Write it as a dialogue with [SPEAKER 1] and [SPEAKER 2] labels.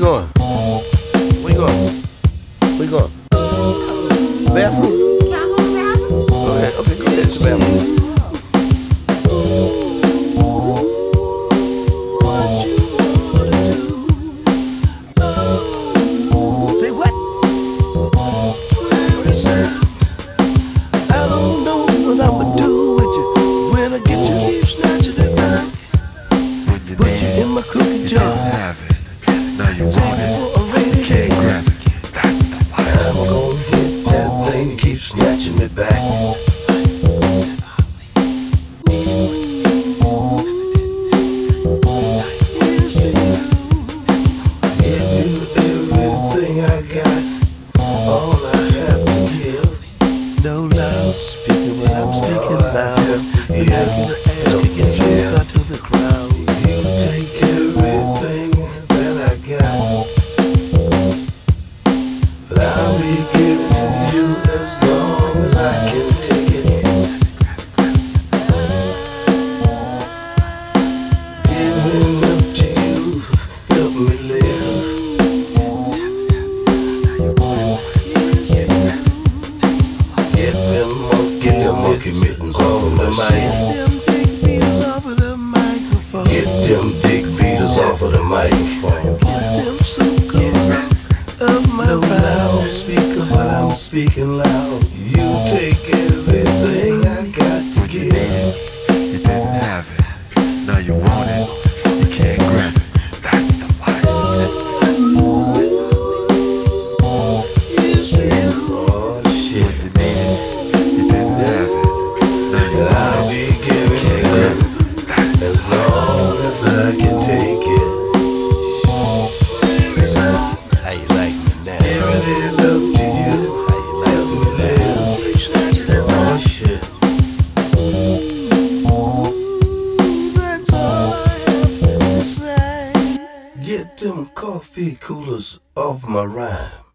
[SPEAKER 1] going? Where you going? Where you going? Bathroom? Okay, okay, go ahead to the bathroom. Say what? I don't know what I'ma do with you when I get you. Keep snatching it back. Put you in my cookie jar.
[SPEAKER 2] Now you want it,
[SPEAKER 1] for a rainy day.
[SPEAKER 2] grab it. That's the life.
[SPEAKER 1] I'm gonna hit that thing and keep snatching it back. Give you everything I got, all I have to give. No loud speaking, but I'm speaking loud. You're making the ass kicking truth out to the crowd. You take everything that I got, but I'll be giving to you as long as I can take it. Giving up to you, help me live. Get them monkey mittens off of the mic. Get them dick beaters off of the microphone. Get them soup covers off of my loudspeaker, but I'm speaking loud. You take everything I got to give.
[SPEAKER 2] You didn't have it, now you want it. You can't grab it. That's the life.
[SPEAKER 1] Oh shit.
[SPEAKER 2] You needed, you didn't have it. Now you
[SPEAKER 1] And
[SPEAKER 2] want
[SPEAKER 1] I'll
[SPEAKER 2] it.
[SPEAKER 1] be giving it
[SPEAKER 2] That's the
[SPEAKER 1] as long as I can take it. How you like me now? Giving it up to you. How you like me live? Oh shit. That's all I have to say. Get them coffee coolers off my rhyme.